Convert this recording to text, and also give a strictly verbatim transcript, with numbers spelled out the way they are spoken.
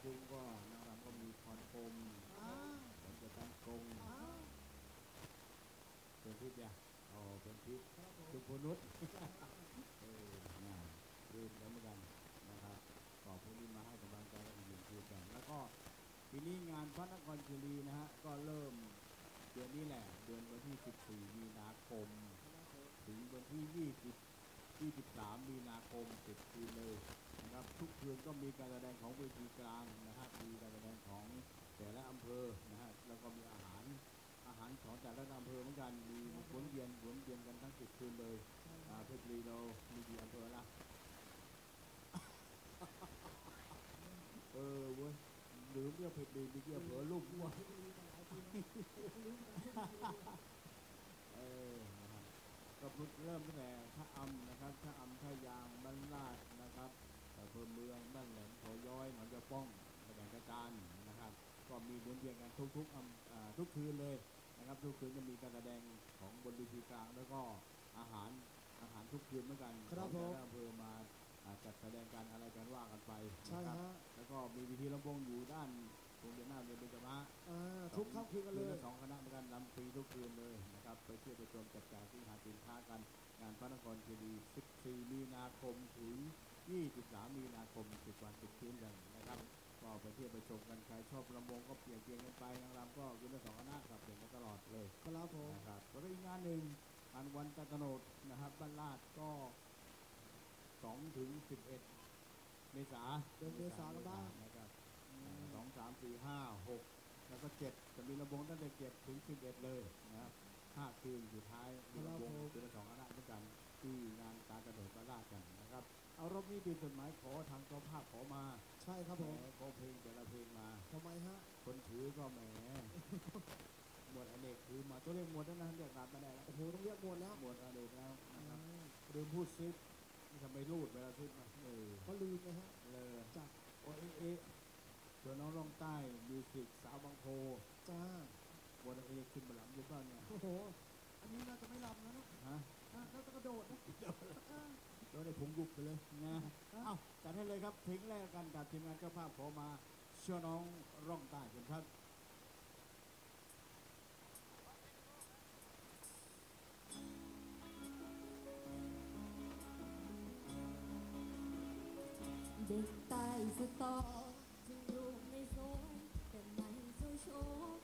คุ้งก็นางรำก็มีพรพรมผมจะตั้งกงเป็นทิพย์เนี่ยอ๋อเป็นทิพย์จุพนุษย์เอองานเรียนแล้วเหมือนกันนะครับขอบคุณที่มาให้กำลังใจและยืนคุยกันแล้วก็ปีนี้งานพระนครคีรีนะฮะก็เริ่มเดือนนี้แหละเดือนวันที่สิบสี่มีนาคมถึงวันที่ยี่สิบ ยี่สิบสามมีนาคมสิบคืนเลยนะครับทุกคืนก็มีการแสดงของเวทีกลางนะฮะมีการแสดงของแต่ละอำเภอนะฮะแล้วก็มีอาหารอาหารของแต่ละอำเภอเหมือนกันมีหมุนเวียนหมุนเวียนกันทั้งสิบคืนเลยเพชรบุรีเรามีกี่อำเภอละเออเว้ยหรือเรื่องเพชรบุรีมีกี่อำเภอลูกวะเออนะครับก็เริ่มตั้งแต่ท่าอำนะครับท่าอำท่ายางบ้านลาดนะครับอำเภอเมืองบ้านแหลมโถย้อยหนองยาป้องแสดงกระจานนะครับก็มีหมุนเวียนกันทุกๆอำทุกคืนเลยนะครับทุกคืนจะมีการแสดงของบนเวทีกลางแล้วก็อาหารอาหารทุกคืนเหมือนกันของแต่ละอำเภอมาจัดแสดงการอะไรกันว่ากันไปนะครับแล้วก็มีวิธีลำวงอยู่ด้านโรงเรียนหน้าเรียนเป็นจมาทุกค่ำคืนกันเลยสองคณะในการนำฟรีทุกคืนเลยนะครับไปเที่ยวไปชมจับจ่ายที่หาสินค้ากันงานพระนครคีรีสิบสี่มีนาคมถึงยี่สิบสามมีนาคมสิบวันสิบคืนกันนะครับก็ไปเที่ยวไปชมกันใครชอบลำวงก็เปลี่ยนเปลี่ยนกันไปนางรำก็คืนละสองคณะกับเปลี่ยนกันตลอดเลยครับผมนะครับแล้วก็อีกงานหนึ่งงานวันจันทร์โนดนะครับบ้านลาดก็สองถึงสิบเอ็ดเมษาเดือนเมษาแล้วบ้างนะครับสองสามสี่ห้าหกแล้วก็เจ็ดจะมีระบงตั้งแต่เจ็ดถึงสิบเอ็ดเลยนะครับห้าคืนสุดท้ายมีระบงคืนละสองคณะด้วยกันที่งานการกระโดดกระลาดกันนะครับเอารอบนี้เป็นจดหมายขอทางเจ้าภาพขอมาใช่ครับผมขอเพลงแต่ละเพลงมาทำไมฮะคนถือก็แหมหมวดอเนกถือมาตัวเรียกหมวดนั้นนะเรียกตามมาได้แล้วโอ้โหต้องเรียกหมวดแล้วหมวดอเนกแล้วนะครับลืมพูดซิปทำไมรูดเวลาซิปนะเออก็ลืมนะฮะเลยจัดโอเอเอตัวน้องร่องใต้มิวสิกสาวบางโพจ้าวันเอขึ้นมาหลังอยู่บ้างเนี่ยโอ้โหอันนี้น่าจะไม่ลำแล้วนะฮะน่าจะกระโดดนะโดนได้ผงยุบไปเลยนะเอ้าจัดให้เลยครับเพลงแรกกันจากทีมงานเจ้าภาพขอมาเชื่อน้องร่องใต้กันครับเด็กใต้สตอถึงรูปไม่สวยแต่ไม่เจ้าโชว์